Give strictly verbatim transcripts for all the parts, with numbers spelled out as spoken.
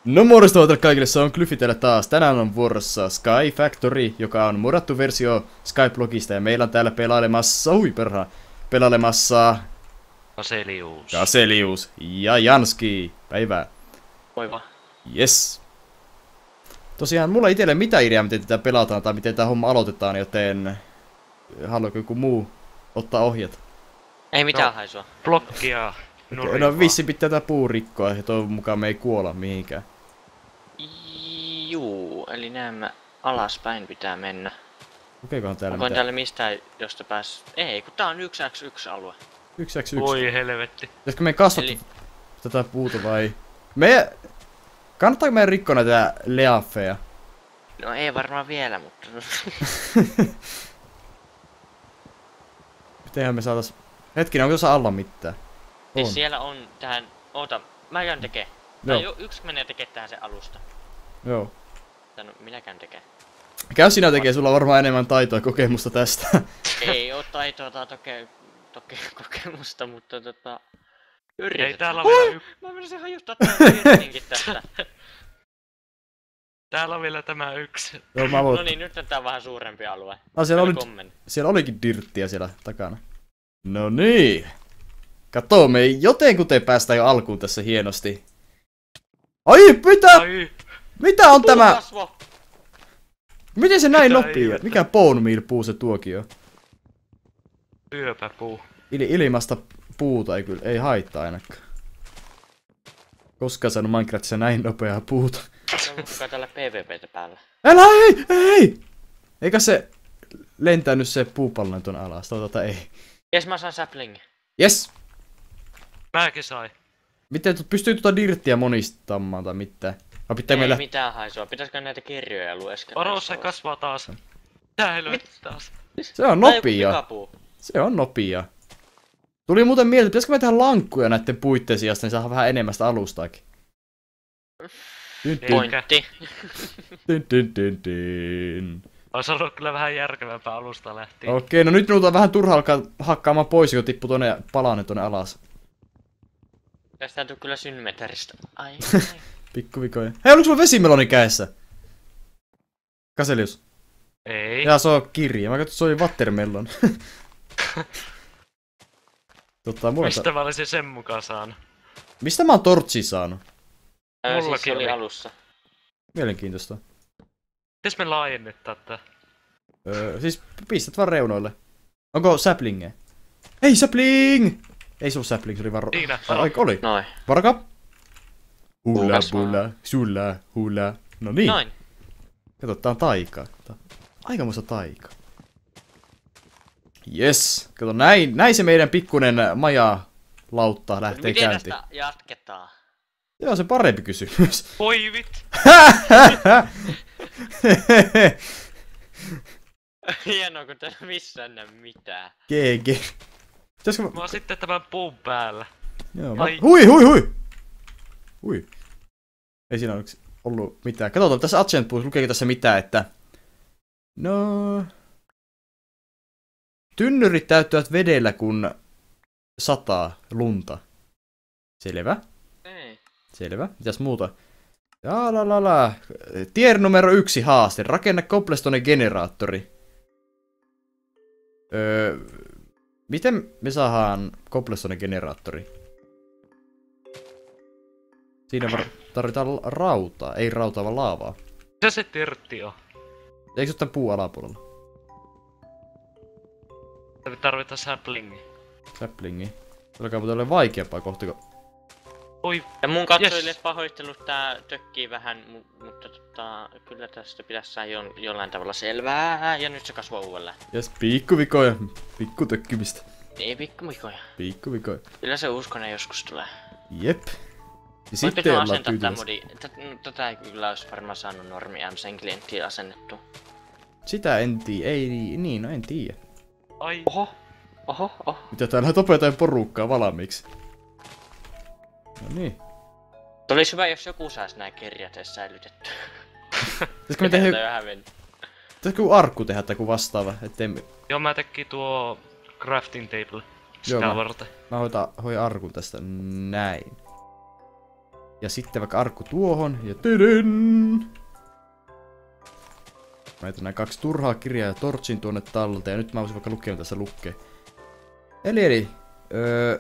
No morjesta kaikille, se on Glyphi täällä taas. Tänään on vuorossa Sky Factory, joka on murattu versio Skyblogista. Ja meillä on täällä pelailemassa, ui perha, pelailemassa... Kaselius. Kaselius ja Janski. Päivää. Moi vaan. Yes. Tosiaan mulla ei itselle mitään ideaa, miten tätä pelataan tai miten tämä homma aloitetaan, joten... Haluatko joku muu ottaa ohjat? Ei mitään No. haisua. Blokkia. Okay, no vissi pitää tätä puu rikkoa ja toivon mukaan me ei kuolla mihinkään. Juu, eli näemmä alaspäin pitää mennä. Lukeekohan täällä Onko mitään? täällä mistään, josta pääs... Ei, kun tää on yksi vastaan yksi alue. Yksi yksi yksi. Voi helvetti. Pitäisikö meidän kasvattaa Eli- tätä puuta vai... Me... Kannattaako meidän rikkoa näitä leafeja? No ei varmaan vielä, mutta... Mitenhän me saatais... Hetkinen, onko tuossa alla mitään? Siis On. siellä on tähän... Oota, mä käyn tekee. Joo. Tai jo- yksi menee tekee tähän se alusta. Joo. Tai no, minä käyn tekee. Käy sinä tekee, sulla on varmaan enemmän taitoa ja kokemusta tästä. Ei oo taitoa tai toke... toke... kokemusta, mutta tota... Ei Yritetään. täällä on vielä yksi. Mä menisin hajuttaa tää virtinkin tästä. Täällä on vielä tämä yksi. Joo, mä voin... No niin, nyt on tää vähän suurempi alue. Ah, siellä, oli... Kommen. siellä olikin dirttiä siellä takana. No niin. Kato, me ei jotenkuten päästä jo alkuun tässä hienosti. Ai, mitä? Ai, Mitä on tämä? Puukasvo! Miten se näin Mitä nopea? ihmettä? Mikä bone meal puu se tuokio? syöpäpuu. Il ilmasta puuta ei kyllä, ei haittaa ainakaan. Koskaan saanut Minecraftissa näin nopeaa puuta. Onko täällä P V P:tä päällä? Älä ei, ei! Eikä se lentänyt se puupallon ton alas, tota ei. Jes, mä saan sapling. Yes! Mäkin sai. Miten tu pystyy tuota dirttiä monistamaan tai mitään? Vai pitää Ei meillä... mitään haisua. Pitäisikö näitä kirjoja lueskella? Varo, se kasvaa taas. Tää helvetti taas. Se on Tai joku nopea. pikapuu. Se on nopea. Tuli muuten mieltä, pitäisikö me tehdä lankkuja näiden puitteen sijasta, niin saadaan vähän enemmän sitä alustaakin. Tyn, tyn, Pointti. tyn, tyn, tyn, tyn. Ois ollut kyllä vähän järkevämpää alusta lähtien. Okei, no nyt minulta on vähän turha alkaa hakkaamaan pois, kun tippuu tonne palanen tonne alas. Tästä täytyy kyllä synmeteristä. Ai, ai. Pikkuvikoja. Hei, oliko sulla vesimeloni kädessä? Kaselius. Ei. Jaa, se on kirja. Mä katsoin, että se oli watermelon. Totta, mulla Mistä ta... mä olisin sen mukaan saanut? Mistä mä oon tortsi saanut? Ää, siis se Mullakin oli oli. alussa. Mielenkiintoista. Mites me laajennettaa tätä? Öö, siis pistät vaan reunoille. Onko saplingeja? Hei, sapling! Ei se ollut sapling, se oli varo... Siinä, Ai, ai, oli. Noin. Varaka. Hula, Puukasvaa. bula, sulla, hula. No niin. Noin. Kato, tää on taikaa. Kato. Aikamoista taikaa. Yes. Kato, näin, näin se meidän pikkunen maja lautta lähtee Miten käyntiin. tästä jatketaan? Joo, se parempi kysymys. voi vit. Hienoa, kun täällä missään näe mitään. G G. Pitäisikö mä... Mä oon sitten tämän puun päällä. Joo, mä... Ai. Hui, hui, hui! Hui. Ei siinä onneksi ollut mitään. Katsotaan, tässä Agent Books lukeekin tässä mitään, että... No... Tynnyrit täyttyvät vedellä, kun sataa lunta. Selvä. Ei. Selvä. Mitäs muuta? Jaa, la, la, la. Tier numero yksi haaste. Rakenna cobblestone generaattori. Öö, miten me saadaan cobblestone generaattori? Siinä var- tarvitaan la- rautaa. Ei rautaa, vaan laavaa. Mitä se tirtti on? Eikö se ole tämän puun alapuolella? Me tarvitaan saplingi. Saplingi. Alkaa muuten olla vaikeampaa kohta, kun... Oi, Ja mun katsojille Yes. pahoittelut, tää tökkii vähän, mu- mutta tota, kyllä tästä pitäisi saada jo- jollain tavalla selvää, ja nyt se kasvaa uudelleen. Jes, pikkuvikoja. Pikku tökkimistä. Ei pikkuvikoja. Pikkuvikoja. Kyllä se uskonen joskus tulee. Jep. Ja Voitko sitten mä ollaan asentaa tää tyytyväisiä. modi? Tät- no, Tätä ei kyllä olisi varmaan saanut normi M C klienttiin asennettu. Sitä en tiedä. Ei, niin, no en tiedä. ai. Oho, oho, oho. Mitä täällä topetaan porukkaa valmiiksi? No niin. Olisi hyvä, jos joku saisi nää kirjat edes säilytetty. Pitäisikö me tehdä, Täältä jo hävinnyt. pitäisikö joku arkku tehdä tai joku vastaava, ettei me... Joo, mä tekin tuo crafting table. Joo, Sitä mä- varten. Mä hoitan, hoidan arkun tästä näin. Ja sitten vaikka arkku tuohon. Ja tydyn! Mä jätän nää kaksi turhaa kirjaa ja tortsin tuonne talteen. Ja nyt mä voisin vaikka lukea, mitä tässä lukee. Eli eli... Öö...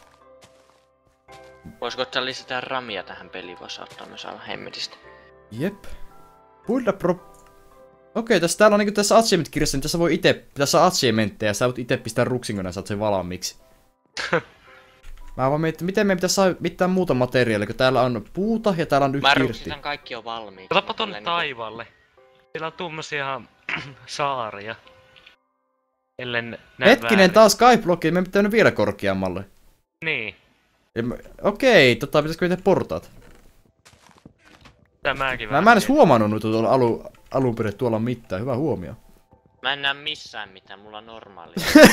Voisiko ottaa lisätä ramia tähän peliin? Voisi ottaa myös aivan hemmetistä. Jep. Puilla pro... Okei, tässä täällä on niinku tässä achievement-kirjassa, niin tässä voi ite... Tässä on achievementteja, sä voit ite pistää ruksin, kun nää saat sen valmiiksi. Mä vaan mietin, miten me pitäisi saada mitään muuta materiaalia, kun täällä on puuta ja täällä on yksi Mä irti. ruksitan kaikki on valmiiksi. Otapa tonne Tälleen taivaalle. Siellä on tuommoisia saaria. Ellen näe Hetkinen, väärin. taas Skyblocki, me pitää nyt vielä korkeammalle. Niin. Ja mä- Okei, tota pitäisikö me tehdä portaat? Tämäkin Mä, mä en edes huomannut nyt tuolla alu, alun perin, tuolla on mitään. Hyvä huomio. Mä en näe missään mitään, mulla on normaali.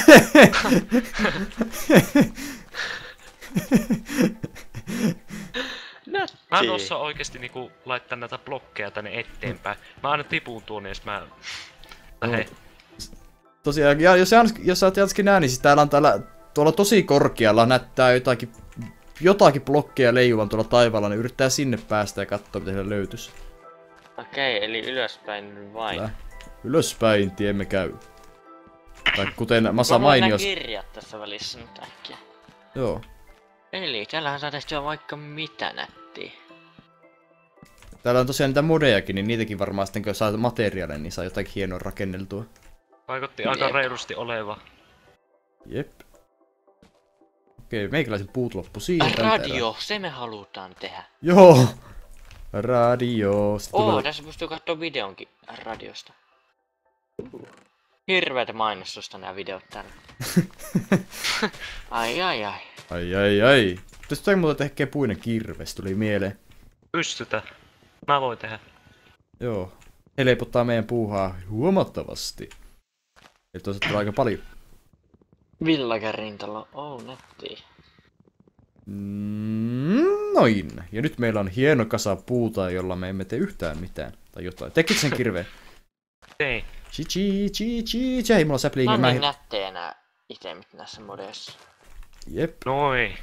Nätti. Mä en osaa oikeesti niinku laittaa näitä blokkeja tänne eteenpäin. Mä aina tipun tuonne, jos mä... Lähe. Tosiaan, ja jos, Jans, jos sä oot Janskin näin, niin siis täällä on täällä, tuolla tosi korkealla näyttää jotakin, jotakin blokkeja leijuvan tuolla taivaalla, niin yrittää sinne päästä ja katsoa, mitä siellä löytyisi. Okei, eli ylöspäin vain. Tää. Ylöspäin tiemme käy. Tai kuten Masa Mä voin mainios. nää kirjat tässä välissä nyt äkkiä. Joo. Eli täällähän saa tehtyä vaikka mitä nättiä. Täällä on tosiaan niitä modejakin, niin niitäkin varmaan sitten kun saa materiaaleja, niin saa jotakin hienoa rakenneltua. Vaikutti aika Jep. reilusti oleva. Jep. Okei, meikäläisen puut loppu siihen. tältä Radio, se me halutaan tehdä. erää. Joo! Radio. Sitten Oo, tulee- tässä pystyy katsoa videonkin radiosta. Hirveetä mainostusta nämä videot täällä. Ai ai ai. Ai ai ai. Tästä muuten tekee puinen kirves, tuli mieleen. Pystytä. Mä voin tehdä. Joo. Helpottaa meidän puuhaa huomattavasti. Ja toisaalta tulee aika paljon. Villagerintalo, oh nätti. Mm, noin. Ja nyt meillä on hieno kasa puuta, jolla me emme tee yhtään mitään. Tai jotain. Tekit sen kirveen? Ei. Chi chi chi chi chi. Ei mulla sapling. Mä Mä... niin nättejä nää itemit näissä modeissa. Jep. Noin.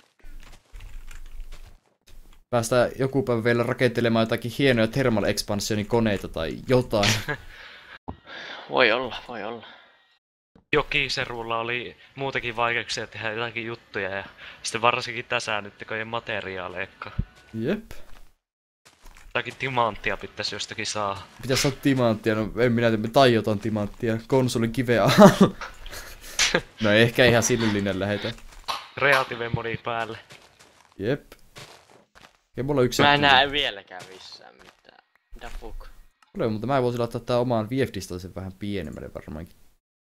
Päästään joku päivä vielä rakentelemaan jotakin hienoja thermal expansionin koneita tai jotain. Voi olla, voi olla. Jokiserulla oli muutenkin vaikeuksia tehdä jotakin juttuja ja sitten varsinkin tässä nyt kun ei materiaaleikka. Jep. Jotakin timanttia pitäisi jostakin saa. Pitäis saada timanttia, no en minä tiedä, me taiotaan timanttia konsolin kiveä. No ehkä ihan sille linjalle lähetä. Creative modi päälle. Jep. Ja mulla on yksi Mä en setti. näe vieläkään missään mitään. Mitä fuck? Ole, mutta mä voisin laittaa tää omaan V F-dista sen vähän pienemmälle varmaankin.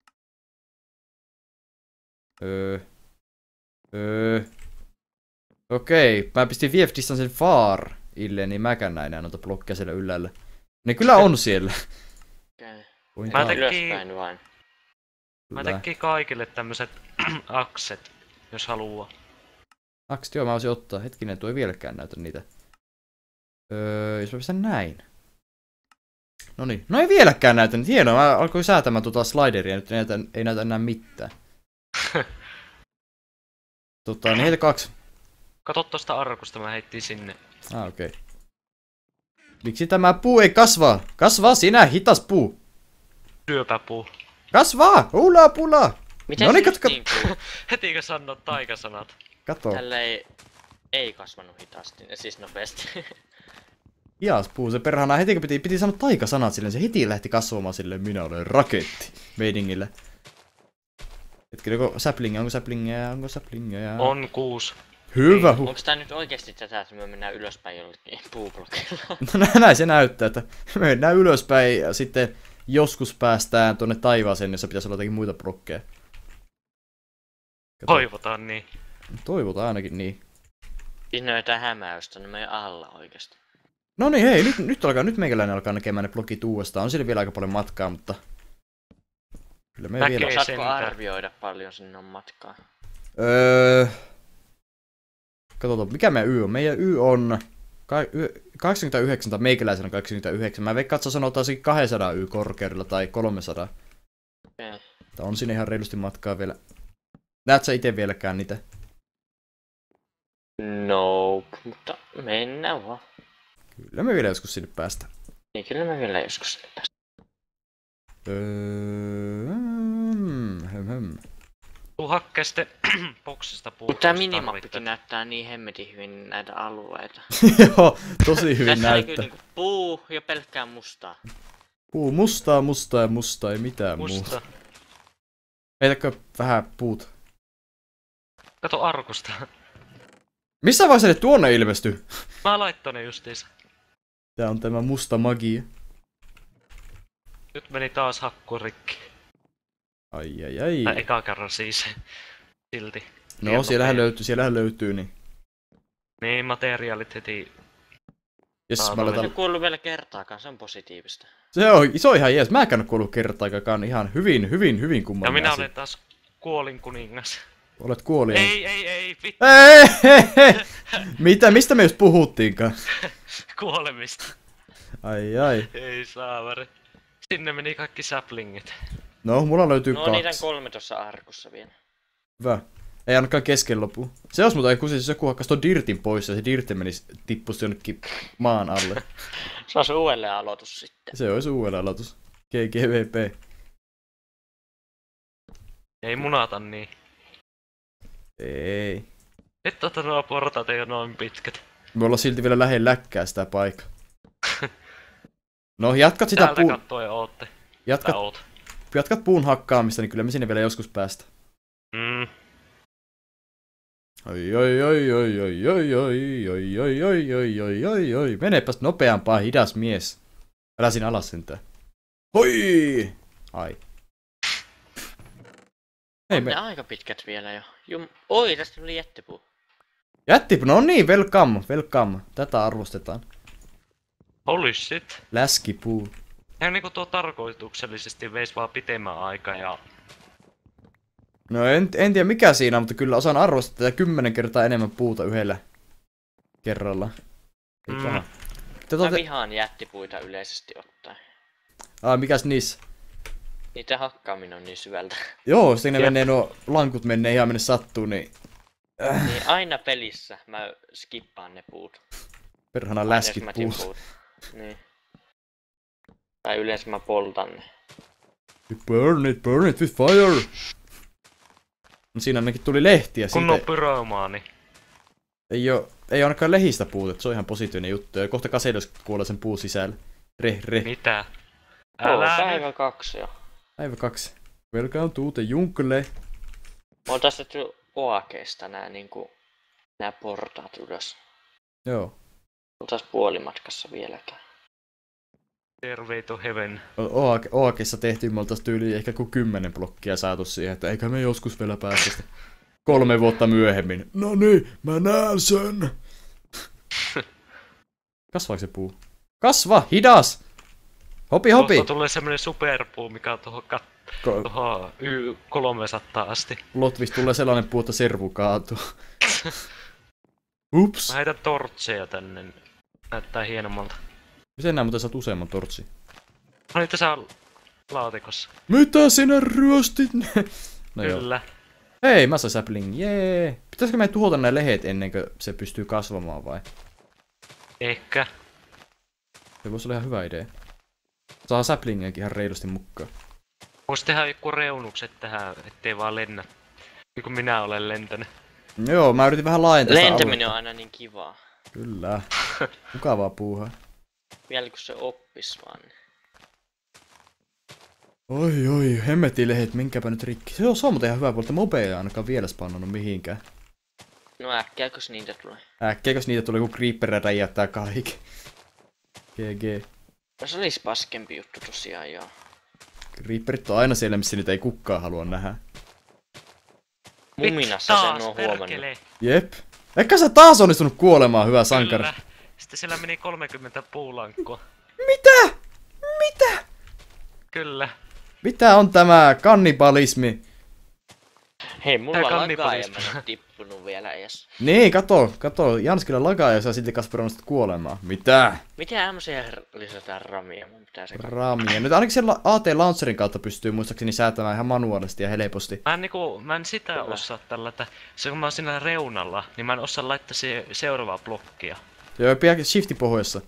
Öö. Öö. Okei, mä pistin V F-distan sen far ille, niin mäkään näin enää noita blokkeja siellä ylhäällä. Ne kyllä on siellä. Okei. Voin Mä taas- tekin- Ylöspäin vain. Mä Kyllä. tekin kaikille tämmöset akset, jos haluaa. Akset, joo, mä voisin ottaa. Hetkinen, tuo ei vieläkään näytä niitä. Öö, jos mä pistän näin. Noniin. No ei vieläkään näytä niitä. Hienoa, mä alkoin säätämään tuota slideria, nyt ei näytä, ei näytä enää mitään. Tota, niin heitä kaksi. Kato tosta arkusta, mä heittiin sinne. Ah, okei. Okay. Miksi tämä puu ei kasva? Kasvaa sinä, hitas puu. Syöpäpuu. Kasvaa! Ula pula! Miten No se niin, nyt katka- niinku Heti kun sanot taikasanat. Kato. tällä ei, ei kasvanut hitaasti, siis nopeasti. Hias puu, se perhana heti kun piti, piti sanoa taikasanat silleen, se heti lähti kasvamaan silleen, minä olen raketti. Meidingillä. Hetkinen, onko saplingia, onko saplingia, onko saplingia? On kuusi. Hyvä huh. Onks tää nyt oikeesti tätä, että me mennään ylöspäin jollekin puublokilla? No näin se näyttää, että me mennään ylöspäin ja sitten joskus päästään tuonne taivaaseen, jossa pitäisi olla jotakin muita blokkeja. Kato. Toivotaan niin. Toivotaan ainakin niin. Siinä on jotain hämäystä, niin meidän alla oikeesti. No niin, hei, nyt, nyt, alkaa, nyt meikäläinen alkaa näkemään ne blogit uudestaan. On sille vielä aika paljon matkaa, mutta... Kyllä me Näkee. vielä... Osaatko sentään. arvioida paljon sinne on matkaa? Öö... Katsotaan, mikä meidän Y on? Meidän Y on... ka- y- kahdeksankymmentäyhdeksän tai meikäläisen on kahdeksankymmentäyhdeksän. Mä veikkaan, että sanotaan kaksisataa Y korkeudella tai kolmesataa. Okei. Tää on sinne ihan reilusti matkaa vielä. Näet sä ite vieläkään niitä? Nope, mutta mennään vaan. Kyllä me vielä joskus sinne päästään. Niin kyllä me vielä joskus sinne päästään. Öö... hmm, hmm, hmm. Tuu hakkee sitten boksista puuta. Mutta tää jos minimappikin tarvitte. näyttää niin hemmetin hyvin näitä alueita. Joo, tosi hyvin Tässä näkyy näyttää. niinku puu ja pelkkää mustaa. Puu mustaa, mustaa ja mustaa, ei mitään muuta. Musta. Heitäkö vähän puut? Kato arkusta. Missä vaiheessa ne tuonne ilmestyy? Mä laittoin ne justiinsa. Tää on tämä musta magia. Nyt meni taas hakku rikki. Ai ai ai. Tai eka kerran siis. Silti. No Hieno siellähän peli. löytyy, siellähän löytyy niin. Niin, materiaalit heti. Jes, Aa, mä no Mä en aletaan... oo kuullut vielä kertaakaan, se on positiivista. Se on, se on ihan jees. Mä en oo kuullut kertaakaan ihan hyvin, hyvin, hyvin Ja kummallinen minä asia. olen taas kuolin kuningas. Olet kuolija. Ei, ei, ei, vittu. Ei, hei, hei. Mitä, mistä me just puhuttiinkaan? Kuolemista. Ai ai. Ei saavare. Sinne meni kaikki saplingit. No, mulla löytyy No niitä on kaksi. kolme tossa arkussa vielä. Hyvä. Ei ainakaan kesken lopu. Se olisi muuten, kun siis joku hakkas ton dirtin pois ja se dirtti menisi tippuisi jonnekin maan alle. Se on se uudelleen aloitus sitten. Se olisi uudella aloitus. G G V P. Ei munata niin. Ei. Nyt tota nuo portaat ei oo noin pitkät. Me ollaan silti vielä lähellä läkkää sitä paikkaa. No, jatkat sitä Täältä puun... kattoen ootte. Jatkat, Tää oot. jatkat puun hakkaamista, niin kyllä me sinne vielä joskus päästä. Mm. Oi oi oi oi oi oi oi oi oi oi oi oi oi oi. Menepäs nopeampaa, hidas mies. Älä siinä alas sentään. Hoi! Ai. Ei On me... ne aika pitkät vielä jo. Jum... Oi, tästä tuli jättipuu. Jätti, no niin, welcome, welcome. Tätä arvostetaan. Holy shit. Läskipuu. Ihan niinku tuo tarkoituksellisesti veisi vaan pitemmän aikaa ja... No en, en tiedä mikä siinä on, mutta kyllä osaan arvostaa tätä kymmenen kertaa enemmän puuta yhdellä kerralla. Ei Mm. paha. Mä Tätä te... vihaan jättipuita yleisesti ottaen. Ai, mikäs niissä? Niitä hakkaaminen on niin syvältä. Joo, siinä Jep. menee nuo lankut menee ihan minne sattuu, niin Niin aina pelissä mä skippaan ne puut. perhana Aina jos mä läskipuu. tippuut. Niin. Tai yleensä mä poltan ne. Burn it, burn it with fire! No siinä ainakin tuli lehtiä, Kun on siitä pyromaani. ei oo, ei oo ainakaan lehistä puutetta, se on ihan positiivinen juttu. Ja kohta Kasedos kuolee sen puun sisällä. Reh, reh. Mitä? Oo, Älä nyt. päivä kaksi jo. Päivä kaksi. Welcome to the jungle. Mä oon tässä tehty Oakeesta nää niinku... Nää portaat ylös. Joo. Oltais puolimatkassa vieläkään. Stairway to heaven. Oake- Oakessa tehtiin, me oltais tyyliin ehkä kuin kymmenen blokkia saatu siihen, että eikä me joskus vielä päästä sitä. Kolme vuotta myöhemmin. No niin, mä näen sen! Kasvaako se puu? Kasva, hidas! Hopi, hopi! Tuosta tulee semmonen superpuu, mikä on tuohon kat- Ko- tuohon Y kolmesataa asti. Lotvis tulee sellainen puu, että servu kaatuu. Ups! Mä heitän tortseja tänne. Näyttää hienommalta. Miten nää muuten saat useamman tortsi? No niin tässä on laatikossa. Mitä sinä ryöstit ne? No joo. Kyllä. Hei, massa sapling, jee! Pitäisikö me tuhota nämä lehet ennen kuin se pystyy kasvamaan vai? Ehkä. Se voisi olla ihan hyvä idea. Saa saplingiakin ihan reilusti mukaan. Voisi tehdä joku reunukset tähän, ettei vaan lennä. Niin kuin minä olen lentänyt. Joo, mä yritin vähän laajentaa sitä Lentäminen on aluetta. aina niin kivaa. Kyllä. Mukavaa puuhaa. Vielä kun se oppis vaan. Oi oi, hemmetin lehet, minkäpä nyt rikki. Se on, se on muuten ihan hyvä puolta, mobeja ei ainakaan vielä spannannut mihinkään. No äkkiäkös niitä tulee? Äkkiäkös niitä tulee, kun creeper räjäyttää kaikki. G G. No se olis paskempi juttu tosiaan joo. Creeperit on aina siellä, missä niitä ei kukaan halua nähdä. Muminassa sen on huomannut. perkele. Jep. Eikä sä taas onnistunut kuolemaan, hyvä sankari. Kyllä. Sitten siellä meni kolmekymmentä puulankkua. Mitä? Mitä? Kyllä. Mitä on tämä kannibalismi? Hei, mulla Tää lagaa kannibalismi. ja mä en oo tippunut vielä edes. Niin, kato, kato. Janskilla lagaa ja saa silti Kasper onnistunut kuolemaan. Mitä? Miten M C lisätään ramia? Mun pitää se Ramia. Nyt ainakin siellä A T-launcherin kautta pystyy muistaakseni säätämään ihan manuaalisesti ja helposti. Mä en, niinku, mä en sitä Kyllä. osaa tällä, että se kun mä oon siinä reunalla, niin mä en osaa laittaa se seuraavaa blokkia. Joo, pidä shifti pohjassa.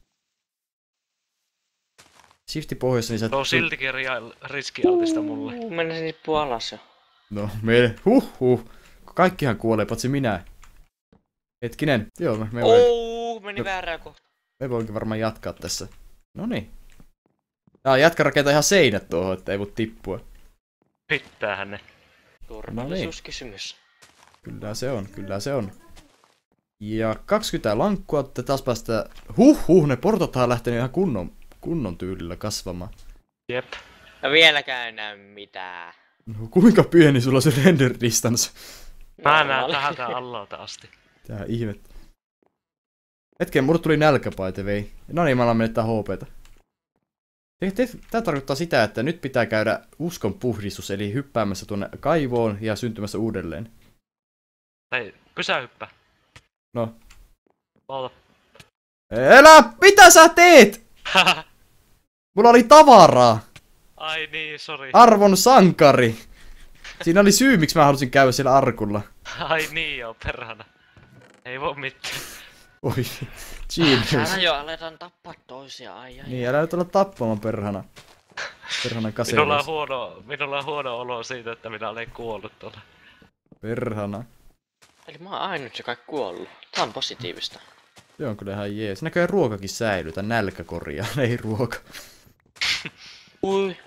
Shifti pohjassa, niin sä... Se on siltikin ria- riskialtista mulle. Uuu, mennä nippuu alas jo. No, me... Huh, huh. Kaikkihan kuolee, patsi minä. Hetkinen. Joo, me, me, voi, Ouu, meni No. väärään kohtaan. me voinkin varmaan jatkaa tässä. Noniin. Jaa, jatka rakentaa ihan seinät tuohon, että ei voi tippua. Pitäähän ne. Turvallisuuskysymys. Kyllä se on, kyllä se on. Ja kaksikymmentä lankkua, että taas päästä... Huh, huh, ne portathan on lähtenyt ihan kunnon, kunnon tyylillä kasvamaan. Jep. Ja vieläkään ei näy mitään. No, kuinka pieni sulla se render distance? Mä näen Normaali. täältä allalta asti. Tää ihme. Hetken, mulle tuli nälkä by the way. No niin, mä alan menettää H P:tä. Tää tarkoittaa sitä, että nyt pitää käydä uskon puhdistus, eli hyppäämässä tuonne kaivoon ja syntymässä uudelleen. Tai pysähyppä. No. Oota. Elä! Mitä sä teet? Mulla oli tavaraa! Ai niin, sori. Arvon sankari! Siinä oli syy, miksi mä halusin käydä siellä arkulla. Ai niin joo, perhana. Ei voi mitään. Oi, genius. Täällä jo aletaan tappaa toisia, ai ai. Niin, älä nyt olla tappamaan perhana. Perhana Minulla on kaselis. huono, minulla on huono olo siitä, että minä olen kuollut tuolla. Perhana. Eli mä oon ainut joka ei kuollut. Tää on positiivista. Se on kyllä ihan jees. Näköjään ruokakin säilyy, tai nälkä korjaa, ei ruoka. Ui.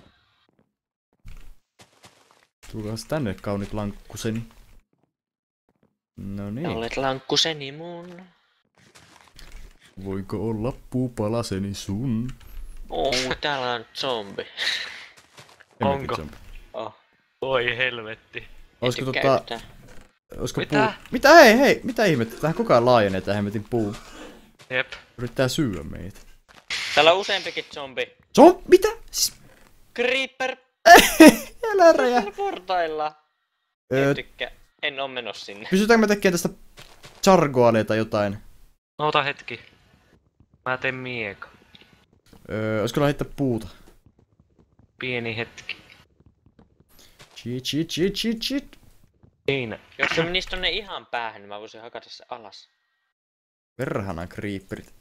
Tulkaas tänne kaunit lankkuseni. No Ja niin. olet lankkuseni mun. Voiko olla puupalaseni sun? Oo, täällä on zombi. Hemmetin Onko? zombi. Oh. Oi helvetti. Olisiko tykkää tota... yhtään. Olisiko Mitä? puu... Mitä? Hei, hei! Mitä ihmettä? Tähän koko ajan laajenee tää hemmetin puu. Jep. Yrittää syödä meitä. Täällä on useampikin zombi. Zom... Mitä? Siis... Creeper. Älä räjä! Täällä portailla. Öö, En tykkää. En oo menossa sinne. pystytäänkö me tekemään tästä chargoalia tai jotain? Oota hetki. Mä teen mieka. Öö, olisiko heittää puuta? Pieni hetki. Cheat, cheat, cheat, cheat, cheat. Siinä. Jos se menisi tonne ihan päähän, niin mä voisin hakata se alas. Perhana creeperit.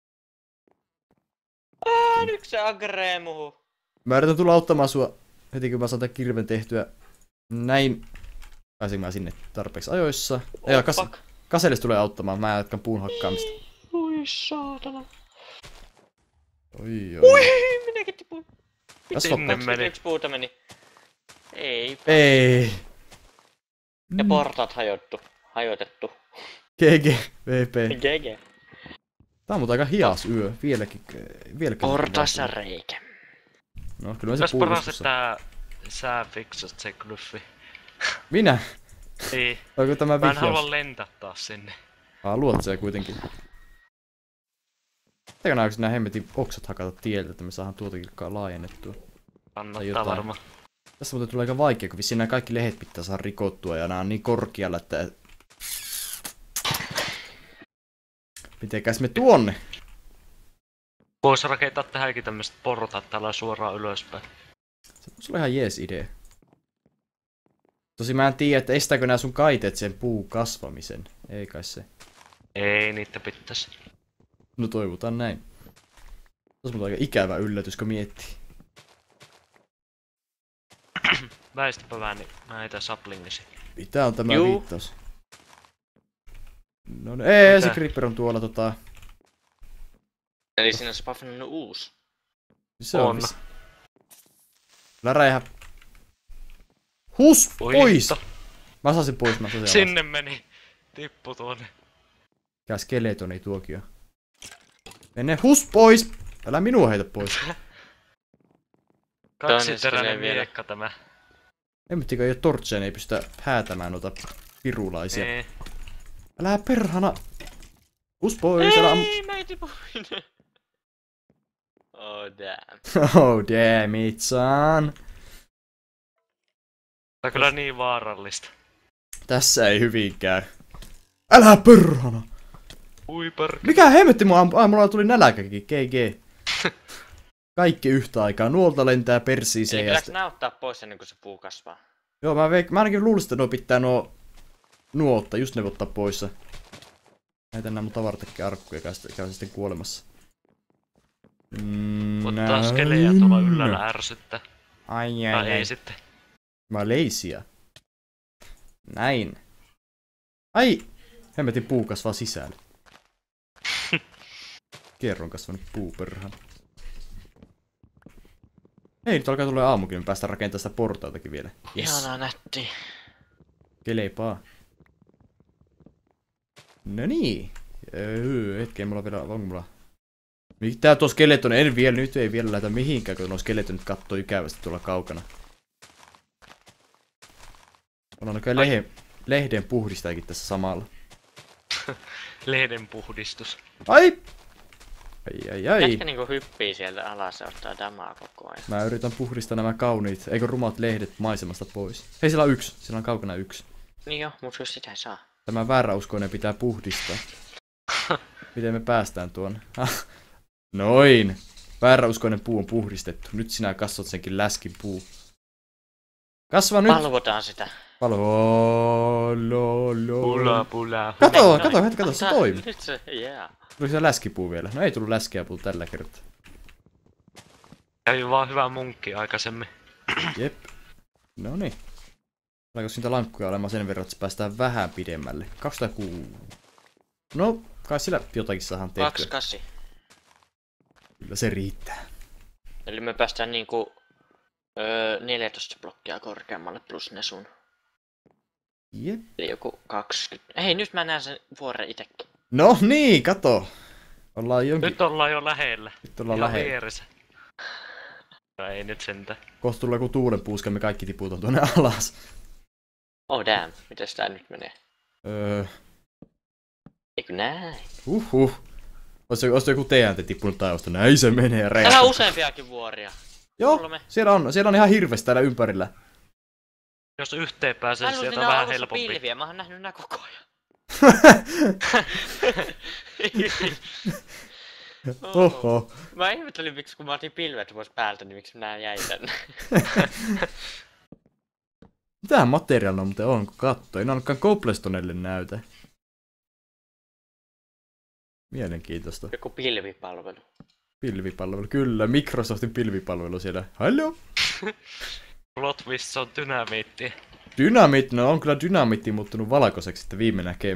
Aa, nyt se agree muhu. Mä yritän tulla auttamaan sua heti kun mä saan tän kirven tehtyä. Näin. Pääsin mä sinne tarpeeksi ajoissa. Oh, Ja kas fuck. kaselis tulee auttamaan, mä jatkan puun hakkaamista. Ui saatana. Oi oi. Ui, minäkin tipuin. Kasva Sinne pois. meni. Yksi puuta meni. Ei. Ei. Ja portaat hajottu. Hajotettu. G G. V P. G G. Tää on muuten aika hias yö. Vieläkin. Vieläkin. Portaassa reikä. No kyllä mä se Kas paras, puhdistus. että sä fiksat se glyffi. Minä? Ei. Onko tämä Mä en vihjaus? halua lentää taas sinne. Haluat sä kuitenkin. Eikö nää nää hemmetin oksat hakata tieltä, että me saadaan tuota kilkkaa laajennettua? Kannattaa jotain. varmaan. Tässä muuten tulee aika vaikea, kun vissiin nämä kaikki lehdet pitää saada rikottua ja nämä on niin korkealla, että... Mitenkäs me tuonne? Vois rakentaa tähänkin tämmöset portaat täällä suoraan ylöspäin. Se on ihan jees idea. Tosi mä en tiedä, että estääkö nämä sun kaiteet sen puun kasvamisen. Ei kai se. Ei niitä pitäis. No toivotaan näin. Se on aika ikävä yllätys, kun miettii. Väistäpä vähän niin näitä saplingisi. Mitä on tämä Juu. viittaus? No niin, ei, se Mitä? creeper on tuolla tota... Eli siinä on spawnannut uusi. Se on. On. Vissi. Älä räjähä. Hus! Oi Pois! hitto. Mä saan sen pois, mä saan sen alas. Sinne meni. Tippu tuonne. Mikä skeletoni tuokio. Mene hus pois! Älä minua heitä pois. Kaksiteräinen silleen vielä. miekka tämä. Emmittikö ei oo tortseja, niin ei pystytä häätämään noita pirulaisia. Ei. Älä perhana! Hus pois! Älä am... Ei, mä tipuin. Oh damn. Oh damn it, son! Tää on kyllä niin vaarallista. Tässä ei hyvin käy. Älä perhana! Ui perkele. Mikä hemmetti mua ampui? Ai, mulla tuli nälkäkin. G G. Kaikki yhtä aikaa. Nuolta lentää persiiseen. Eli Ja pitääks sit... nää ottaa pois ennen kuin se puu kasvaa? Joo, mä, veik... mä ainakin luulisin, että nuo pitää nuo... Nuo ottaa, just ne ottaa poissa. Näitä nää mun tavaratekkiä arkkuja, käy sitten kuolemassa. Mm, Ottaa skelejä tuolla yllällä ärsyttää. Ai ai Tai ai. ei sitten. Mä oon leisiä. Näin. Ai! Hemmetin puu kasvaa sisällä. Kerron kasvanut puuperhän. Hei, nyt alkaa tulla aamukin, me päästään rakentamaan sitä portaitakin vielä. Yes. Ihanaa nätti. Kelepaa. No niin. Öö, hetken, mulla vielä, onko mulla... Mitä tuo skeleton? En vielä, nyt ei vielä lähdetä mihinkään, kun nuo skeletonit kattoo ikävästi tuolla kaukana. Ollaan oikein lehe, lehden puhdistajakin tässä samalla. Lehden puhdistus. Ai! Ai ai ai. Jätkä niinku hyppii sieltä alas ja ottaa damaa koko ajan. Mä yritän puhdistaa nämä kauniit, eikö rumat lehdet maisemasta pois. Hei, siellä on yksi. Siellä on kaukana yksi. Niin joo, mut jos sitä ei saa. Tämä vääräuskoinen pitää puhdistaa. Miten me päästään tuonne? Noin. Vääräuskoinen puu on puhdistettu. Nyt sinä katsot senkin läskin puu. Kasva nyt! Valvotaan sitä. Valvo. Lo, lo. Pula pula. Kato, kato, hetki, kato, se Ota- toimi. Nyt se, yeah. Tuli se läskipuu vielä. No ei tullut läskiä puu tällä kertaa. Kävi vaan hyvä munkki aikaisemmin. Jep. No niin. Alkaa niitä lankkuja olemaan sen verran, että se päästään vähän pidemmälle. kaksisataakuusi. No, kai sillä jotakin saadaan tehtyä. Kaksi kasi. Kyllä se riittää. Eli me päästään niinku öö, neljätoista blokkia korkeammalle plus ne sun. Jep. Eli joku kaksikymmentä. Hei, nyt mä näen sen vuoren itekin. No niin, kato. Ollaan jonkin... Nyt ollaan jo lähellä. Nyt ollaan Ihan lähellä. vieressä. No ei nyt sentään. Kohta tulee joku tuulenpuuska, me kaikki tiputaan tuonne alas. Oh damn, mites tää nyt menee? Öö... Eikö näin? Uhuh. Olisiko, olisiko joku teidän tippunut taivosta? Näin se menee ja Täällä räjähtää. on useampiakin vuoria. Joo, Kolme. siellä on, siellä on ihan hirveästi täällä ympärillä. Jos yhteen pääsee, Mä sieltä luulin, on nää on vähän alussa helpompi. pilviä, mä oon nähnyt nää koko ajan. Oho. Mä ihmettelin miksi kun mä otin pilvet pois päältä, niin miksi nää jäi tänne. Mitähän materiaalia muuten on, kun katsoo? Ei ainakaan Cobblestonelle näytä. Mielenkiintoista. Joku pilvipalvelu. Pilvipalvelu, kyllä. Microsoftin pilvipalvelu siellä. Hallo? Plot twist, se on dynamiitti. Dynamiitti, no on kyllä dynamiitti muuttunut valkoiseksi, että viime näkemme.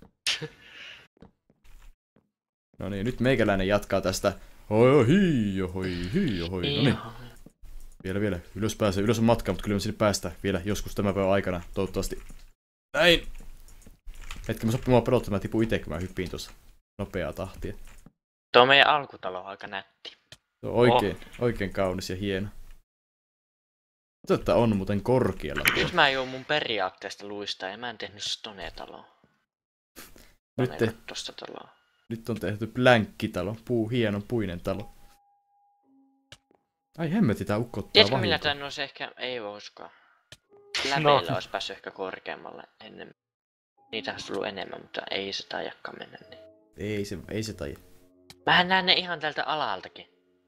No niin, nyt meikäläinen jatkaa tästä. Hoi hii, hoi hii, hoi. No niin. Vielä, vielä. Ylös pääsee. Ylös on matka, mutta kyllä me sinne päästään vielä joskus tämän päivän aikana. Toivottavasti. Näin. Hetken, mä sopii mua pelottaa, mä tipun ite, kun mä hyppiin tuossa nopeaa tahtia. Tuo meidän alkutalo on aika nätti. Se on oikein, oh. oikein kaunis ja hieno. Tätä on muuten korkealla. Nyt mä juon mun periaatteesta luistaa ja mä en tehnyt stone-taloa. Nyt, te, Tosta taloa. nyt on tehty blänkkitalo. Puu, hieno puinen talo. Ai hemmetti, tää ukko ottaa Tiedätkö millä vahinkoa. tän olisi ehkä... Ei voiskaan. Läpeillä No. olisi päässyt ehkä korkeammalle ennen. Niitä olisi tullut enemmän, mutta ei se taidakaan mennä niin. Ei se, ei se taji. Mähän näen ne ihan tältä alaltakin.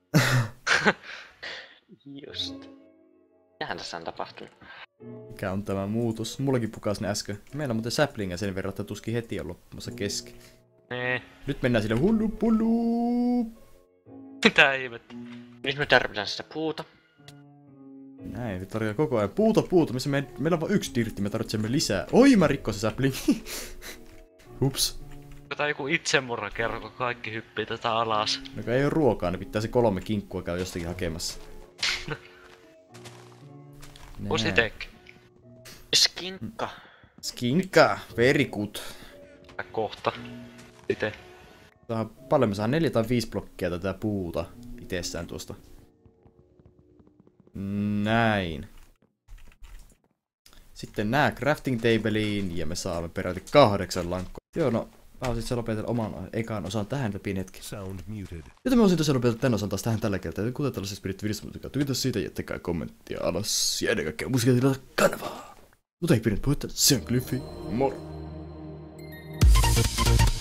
Just. Mitähän tässä on tapahtunut? Mikä on tämä muutos? Mullakin pukas ne äsken. Meillä on muuten säplinga sen verran, että tuskin heti on loppumassa kesken. Nee. Nyt mennään sille hullu pullu. Mitä ihmettä? Nyt me tarvitaan sitä puuta. Näin, nyt tarvitaan koko ajan puuta puuta, missä me, meillä on vain yksi dirtti, me tarvitsemme lisää. Oi, mä rikkoin se säplingi. Hups. Jotain joku itsemurha kerro, kun kaikki hyppii tätä alas. No kun ei oo ruokaa, niin pitää se kolme kinkkua käydä jostakin hakemassa. Uusi itekki. Skinkka. Skinka, very good. Kohta. Ite. Saadaan paljon, me saadaan neljä tai viisi blokkia tätä puuta itsessään tuosta. Näin. Sitten nää crafting tableiin ja me saamme peräti kahdeksan lankkoa. Joo, no mä olisin se lopetella oman ekan osan tähän pieni hetki. Sound muted. Joten mä olisin tosiaan lopetella tän osan taas tähän tällä kertaa. Kuten tällaisessa pidetty videossa, mutta tykätä siitä, jättäkää kommenttia alas ja ennen kaikkea musiikkia kanavaa. Mutta ei pidä puhetta, se on Glyphi. Moro!